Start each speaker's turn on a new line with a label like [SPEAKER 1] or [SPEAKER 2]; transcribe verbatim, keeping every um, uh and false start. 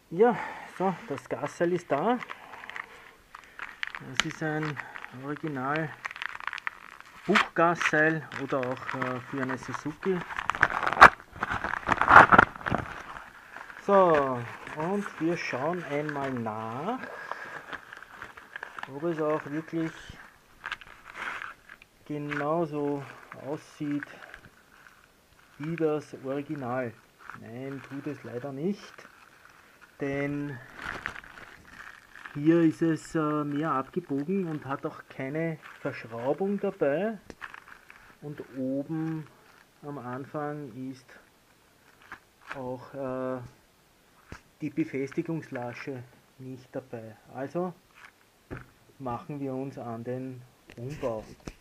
[SPEAKER 1] Ja, so, das Gasseil ist da. Das ist ein Original Buchgasseil oder auch äh, für eine Suzuki. So, und wir schauen einmal nach, ob es auch wirklich genauso aussieht wie das Original. Nein, tut es leider nicht, denn hier ist es äh, mehr abgebogen und hat auch keine Verschraubung dabei, und oben am Anfang ist auch äh, die Befestigungslasche nicht dabei. Also machen wir uns an den Umbau.